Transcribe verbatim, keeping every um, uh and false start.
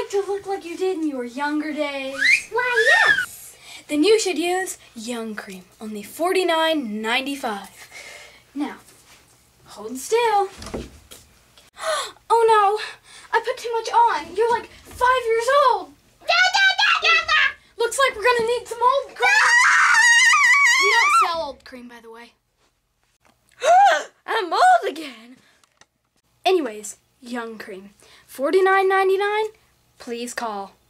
like to look like you did in your younger days? Why, yes. Then you should use Young Cream, only forty-nine ninety-five. Now, hold still. Oh no, I put too much on. You're like five years old. Looks like we're gonna need some old cream. We don't sell old cream, by the way. I'm old again. Anyways, Young Cream, forty-nine ninety-nine. Please call.